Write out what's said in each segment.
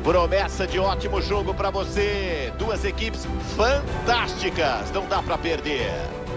Promessa de ótimo jogo para você. Duas equipes fantásticas, não dá para perder.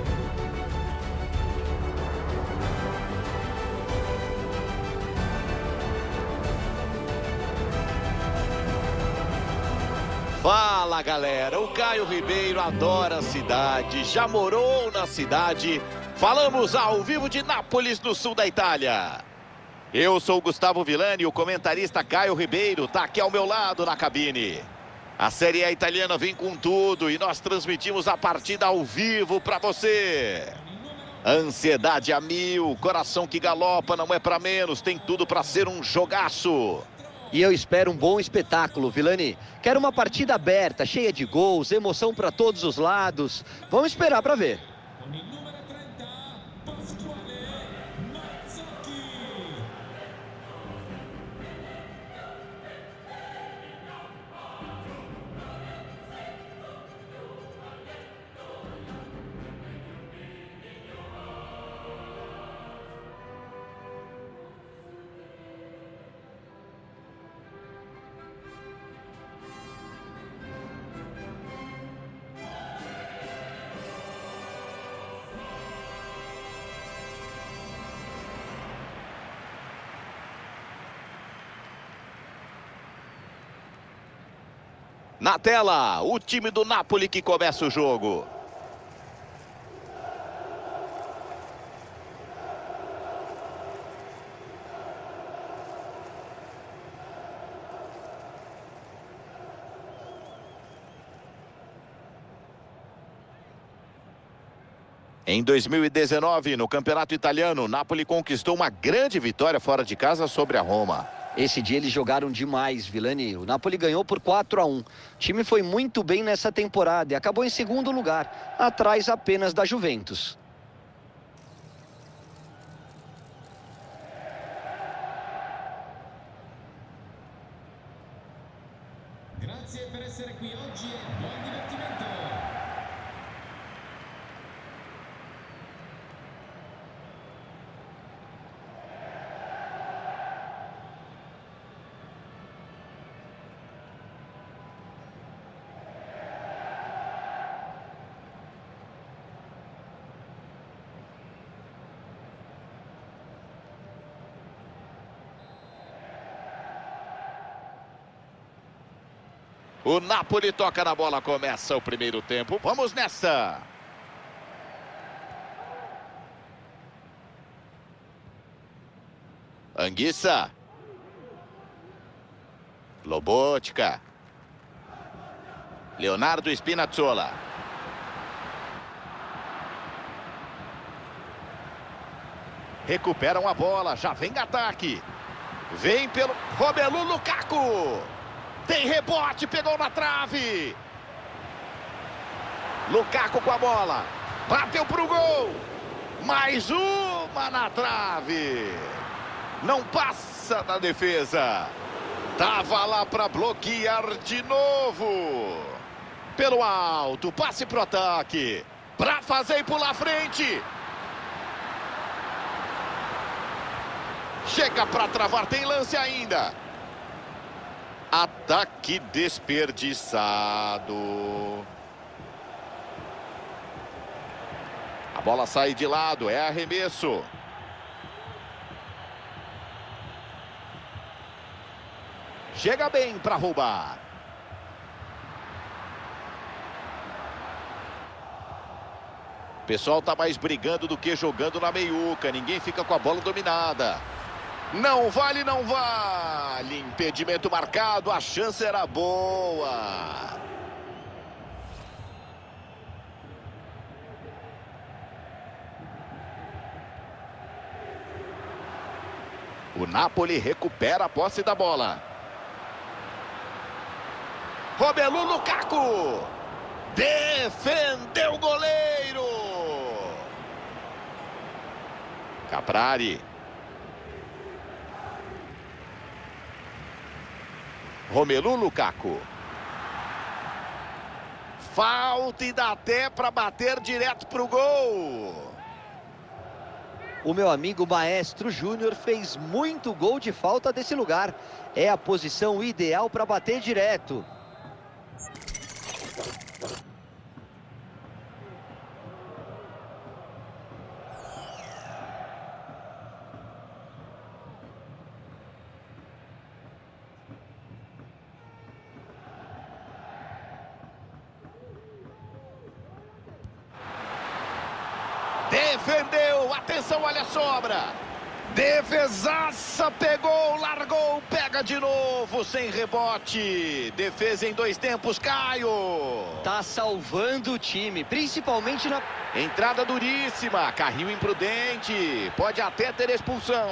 Fala, galera, o Caio Ribeiro adora a cidade, já morou na cidade. Falamos ao vivo de Nápoles, no sul da Itália. Eu sou o Gustavo Villani, o comentarista Caio Ribeiro está aqui ao meu lado na cabine. A Série A italiana vem com tudo e nós transmitimos a partida ao vivo para você. Ansiedade a mil, coração que galopa, não é para menos, tem tudo para ser um jogaço. E eu espero um bom espetáculo, Villani. Quero uma partida aberta, cheia de gols, emoção para todos os lados. Vamos esperar para ver. Na tela, o time do Napoli que começa o jogo. Em 2019, no Campeonato Italiano, o Napoli conquistou uma grande vitória fora de casa sobre a Roma. Esse dia eles jogaram demais, Villani. O Napoli ganhou por 4-1. O time foi muito bem nessa temporada e acabou em segundo lugar, atrás apenas da Juventus. Grazie per essere qui oggi e buon divertimento. O Napoli toca na bola, começa o primeiro tempo. Vamos nessa! Anguissa. Lobotka. Leonardo Spinazzola. Recuperam a bola, já vem ataque. Vem pelo Romelu Lukaku. Tem rebote, pegou na trave. Lukaku com a bola. Bateu pro gol. Mais uma na trave. Não passa da defesa. Tava lá para bloquear de novo. Pelo alto, passe pro ataque. Para fazer e pular à frente. Chega para travar, tem lance ainda. Ataque desperdiçado. A bola sai de lado, é arremesso. Chega bem para roubar. O pessoal tá mais brigando do que jogando na meiuca. Ninguém fica com a bola dominada. Não vale, não vale. Impedimento marcado, a chance era boa. O Napoli recupera a posse da bola. Romelu Lukaku. Defendeu o goleiro. Caprari. Romelu Lukaku. Falta e dá até para bater direto para o gol. O meu amigo Maestro Júnior fez muito gol de falta desse lugar. É a posição ideal para bater direto. Defendeu, atenção, olha a sobra. Defesaça, pegou, largou, pega de novo, sem rebote. Defesa em 2 tempos, Caio. Tá salvando o time, principalmente na... Entrada duríssima, carrinho imprudente, pode até ter expulsão.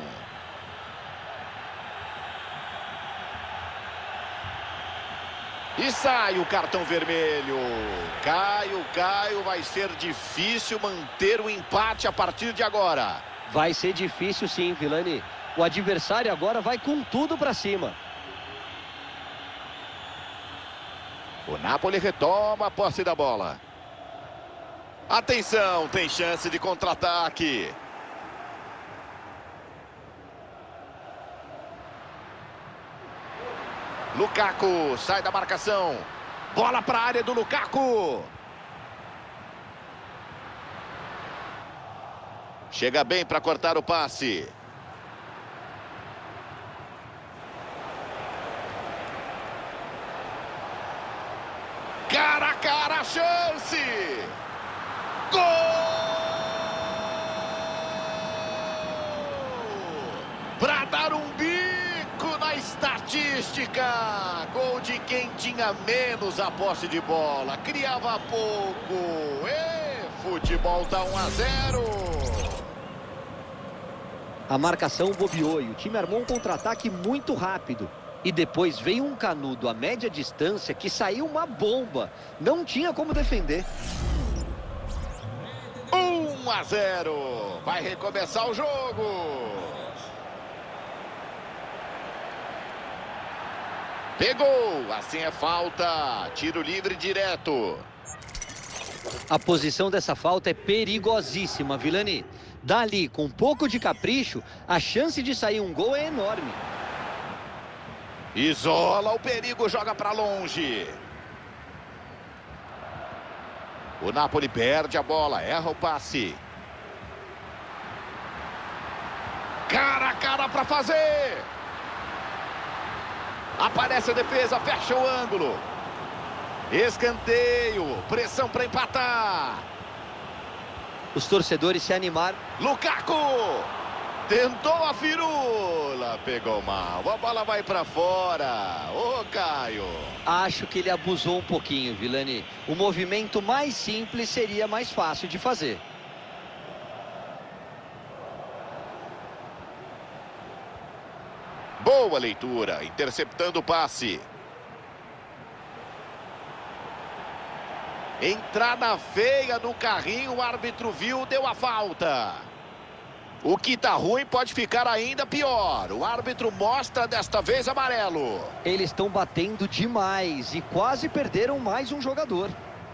E sai o cartão vermelho. Caio, vai ser difícil manter o empate a partir de agora. Vai ser difícil sim, Vilani. O adversário agora vai com tudo pra cima. O Napoli retoma a posse da bola. Atenção, tem chance de contra-ataque. Lukaku sai da marcação. Bola para a área do Lukaku. Chega bem para cortar o passe. Cara a cara, chance! Gol! Para dar um bico na estatística. Gol de quem tinha menos a posse de bola. Criava pouco. Futebol tá 1-0. A marcação bobeou e o time armou um contra-ataque muito rápido. E depois veio um canudo a média distância que saiu uma bomba. Não tinha como defender. 1-0. Vai recomeçar o jogo. Pegou. Assim é falta. Tiro livre direto. A posição dessa falta é perigosíssima, Vilani. Dali, com um pouco de capricho, a chance de sair um gol é enorme. Isola o perigo, joga para longe. O Napoli perde a bola, erra o passe. Cara a cara para fazer. Aparece a defesa, fecha o ângulo. Escanteio, pressão para empatar. Os torcedores se animaram. Lukaku tentou a firula, pegou mal. A bola vai para fora. Ô, Caio. Acho que ele abusou um pouquinho, Vilani. O movimento mais simples seria mais fácil de fazer. Boa leitura, interceptando o passe. Entrada feia no carrinho, o árbitro viu, deu a falta. O que tá ruim pode ficar ainda pior. O árbitro mostra desta vez amarelo. Eles estão batendo demais e quase perderam mais um jogador.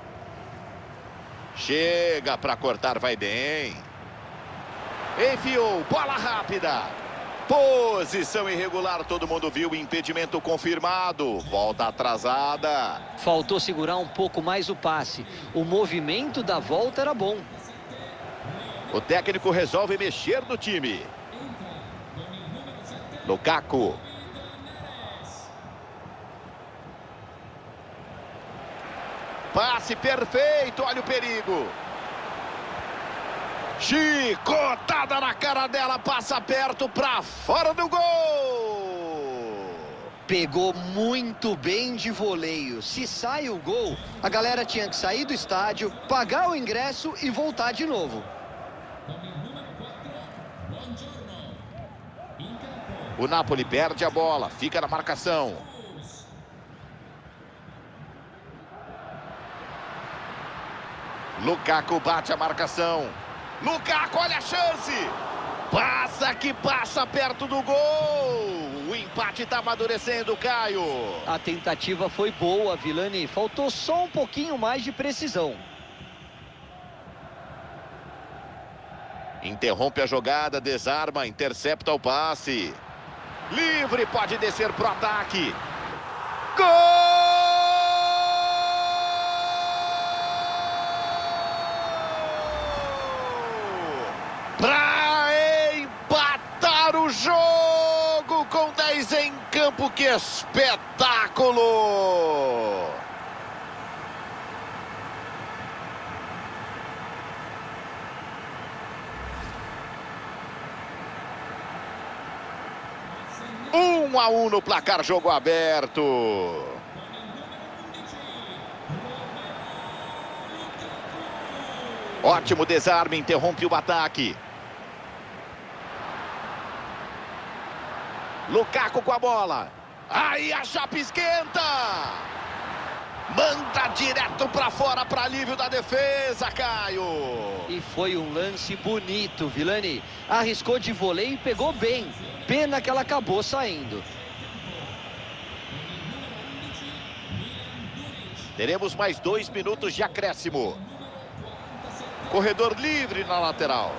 Chega para cortar, vai bem. Enfiou, bola rápida. Posição irregular, todo mundo viu, impedimento confirmado. Volta atrasada. Faltou segurar um pouco mais o passe. O movimento da volta era bom. O técnico resolve mexer no time. Lukaku. Passe perfeito, olha o perigo. Chicotada na cara dela, passa perto para fora do gol. Pegou muito bem de voleio. Se sai o gol, a galera tinha que sair do estádio, pagar o ingresso e voltar de novo. O Napoli perde a bola, fica na marcação. Lukaku bate a marcação. Lukaku, olha a chance. Passa que passa perto do gol. O empate está amadurecendo, Caio. A tentativa foi boa, Vilani. Faltou só um pouquinho mais de precisão. Interrompe a jogada, desarma, intercepta o passe. Livre, pode descer pro ataque. Gol! Para empatar o jogo com 10 em campo, que espetáculo! Um a um no placar, jogo aberto. Ótimo desarme, interrompe o ataque. Lukaku com a bola. Aí a chapa esquenta. Manda direto para fora para alívio da defesa, Caio. E foi um lance bonito, Vilani. Arriscou de voleio e pegou bem. Pena que ela acabou saindo. Teremos mais 2 minutos de acréscimo. Corredor livre na lateral.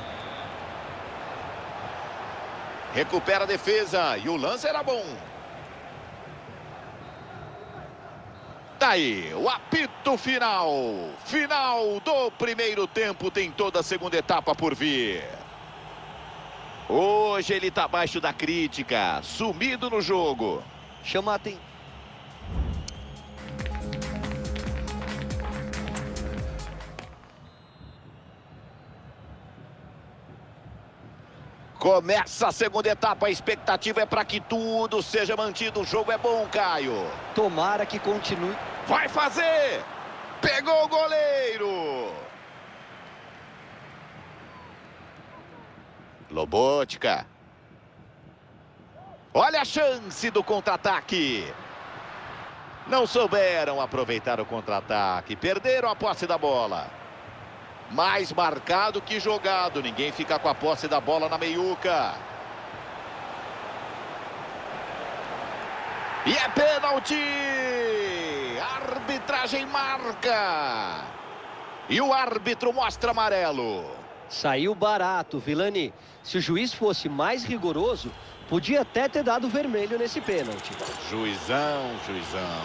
Recupera a defesa e o lance era bom. Daí, o apito final. Final do primeiro tempo, tem toda a segunda etapa por vir. Hoje ele está abaixo da crítica, sumido no jogo. Chama a atenção. Começa a segunda etapa, a expectativa é para que tudo seja mantido. O jogo é bom, Caio. Tomara que continue. Vai fazer! Pegou o goleiro! Lobotka. Olha a chance do contra-ataque. Não souberam aproveitar o contra-ataque. Perderam a posse da bola. Mais marcado que jogado. Ninguém fica com a posse da bola na meiuca. E é pênalti! A arbitragem marca. E o árbitro mostra amarelo. Saiu barato, Vilani. Se o juiz fosse mais rigoroso, podia até ter dado vermelho nesse pênalti. Juizão, juizão.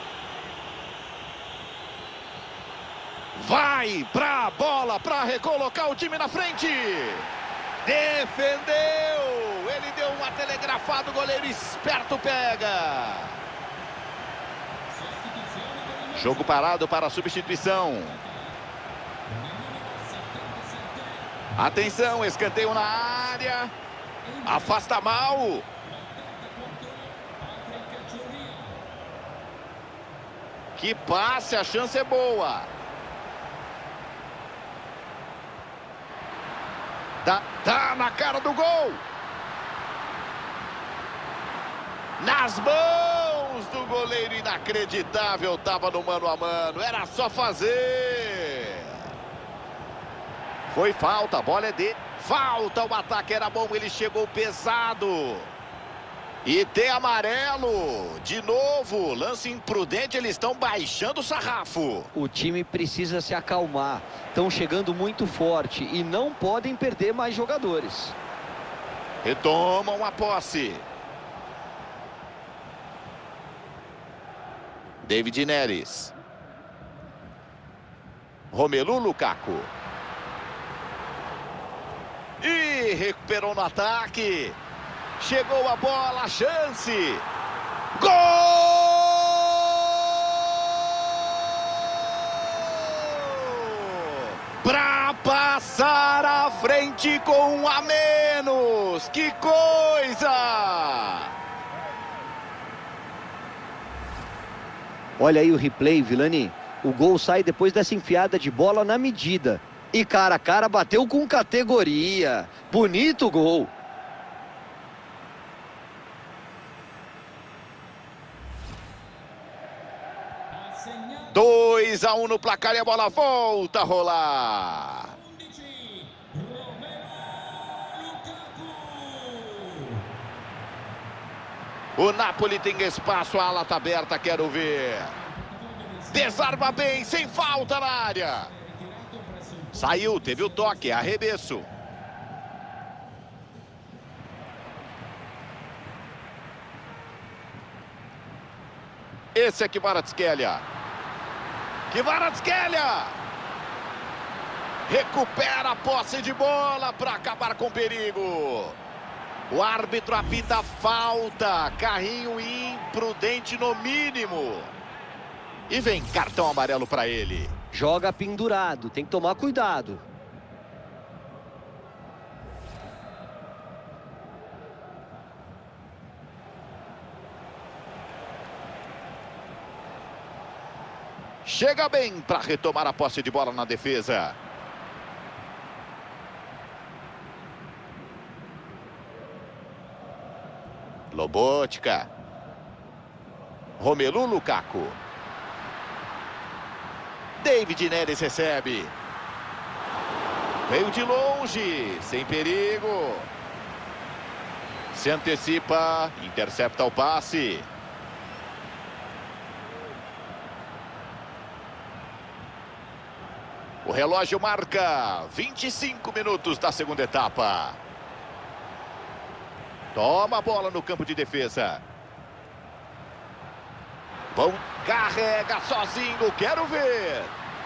Vai pra bola para recolocar o time na frente. Defendeu. Ele deu uma telegrafada, o goleiro esperto pega. Jogo parado para a substituição. Atenção, escanteio na área. Afasta mal. Que passe, a chance é boa. Tá na cara do gol. Nas mãos do goleiro, inacreditável. Tava no mano a mano, era só fazer. Foi falta, a bola é dele. Falta, o ataque era bom, ele chegou pesado. E tem amarelo. De novo, lance imprudente, eles estão baixando o sarrafo. O time precisa se acalmar. Estão chegando muito forte e não podem perder mais jogadores. Retomam a posse. David Neres. Romelu Lukaku. E recuperou no ataque. Chegou a bola, a chance. Gol! Para passar à frente com um a menos. Que coisa! Olha aí o replay, Vilani. O gol sai depois dessa enfiada de bola na medida. E cara a cara bateu com categoria. Bonito gol. Dois a 1 no placar e a bola volta a rolar. O Napoli tem espaço, a ala está aberta, quero ver. Desarma bem, sem falta na área. Saiu, teve o toque, arremesso. Esse é Kvaratskhelia. Kvaratskhelia! Recupera a posse de bola para acabar com o perigo. O árbitro apita falta. Carrinho imprudente no mínimo. E vem cartão amarelo para ele. Joga pendurado, tem que tomar cuidado. Chega bem para retomar a posse de bola na defesa. Lobotka. Romelu Lukaku. David Neres recebe. Veio de longe, sem perigo. Se antecipa, intercepta o passe. O relógio marca 25 minutos da segunda etapa. Toma a bola no campo de defesa. Bom, carrega sozinho, quero ver.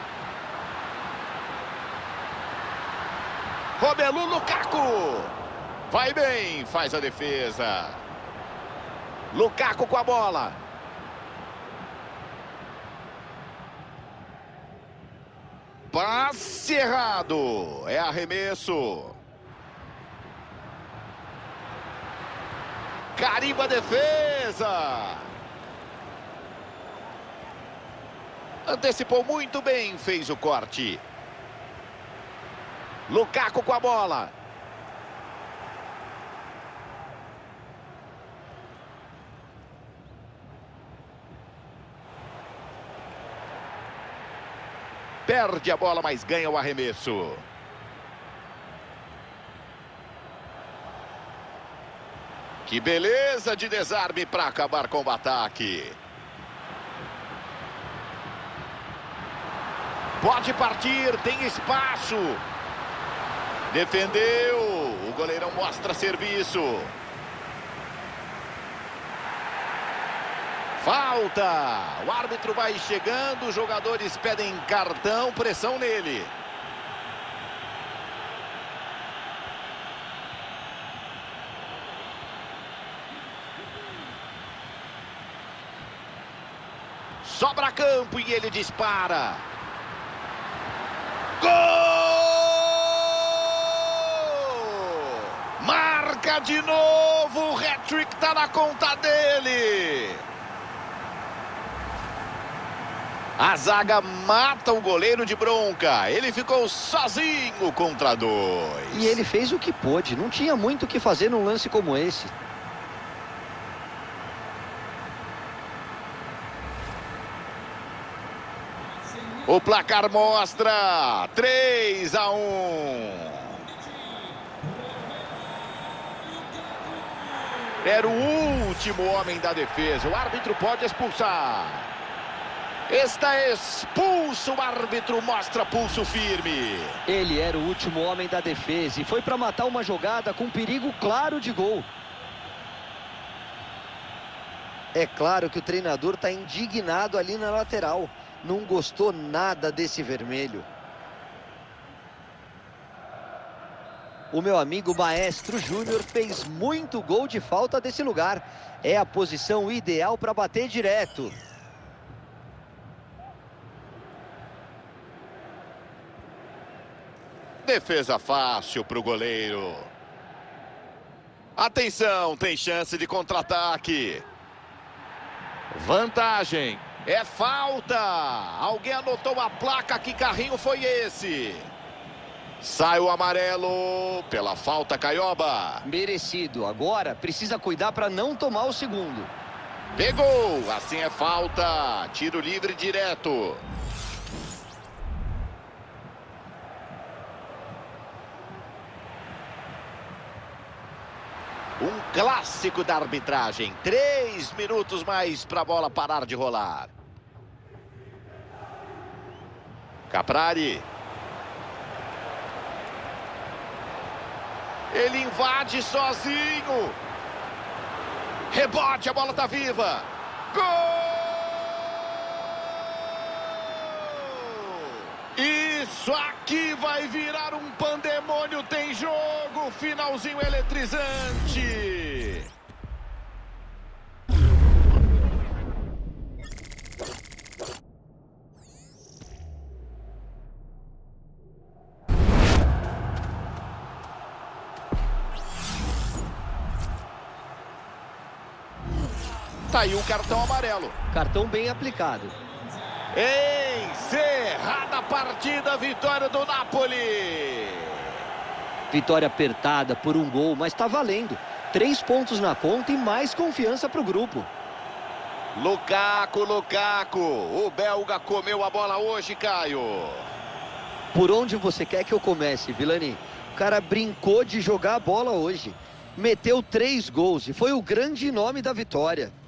Romelu Lukaku. Vai bem, faz a defesa. Lukaku com a bola. Passe errado. É arremesso. Carimba a defesa. Antecipou muito bem, fez o corte. Lukaku com a bola. Perde a bola, mas ganha o arremesso. Que beleza de desarme para acabar com o ataque. Pode partir, tem espaço. Defendeu. O goleirão mostra serviço. Falta. O árbitro vai chegando, os jogadores pedem cartão, pressão nele. Sobra campo e ele dispara. Gol! Marca de novo, o hat-trick tá na conta dele. A zaga mata o goleiro de bronca. Ele ficou sozinho contra dois. E ele fez o que pôde, não tinha muito o que fazer num lance como esse. O placar mostra 3-1. Era o último homem da defesa. O árbitro pode expulsar. Está expulso. O árbitro mostra pulso firme. Ele era o último homem da defesa e foi para matar uma jogada com perigo claro de gol. É claro que o treinador está indignado ali na lateral. Não gostou nada desse vermelho. O meu amigo Maestro Júnior fez muito gol de falta desse lugar. É a posição ideal para bater direto. Defesa fácil para o goleiro. Atenção, tem chance de contra-ataque. Vantagem. É falta. Alguém anotou a placa, que carrinho foi esse? Sai o amarelo pela falta, Caioba. Merecido. Agora precisa cuidar para não tomar o segundo. Pegou. Assim é falta. Tiro livre direto. Um clássico da arbitragem. 3 minutos mais para a bola parar de rolar. Caprari. Ele invade sozinho. Rebote, a bola tá viva. Gol! Isso aqui vai virar um pandemônio, tem jogo, finalzinho eletrizante. Tá aí o cartão amarelo. Cartão bem aplicado. Encerrada a partida, vitória do Napoli. Vitória apertada por um gol, mas tá valendo. 3 pontos na conta e mais confiança pro grupo. Lukaku. O belga comeu a bola hoje, Caio. Por onde você quer que eu comece, Vilani? O cara brincou de jogar a bola hoje. Meteu 3 gols e foi o grande nome da vitória.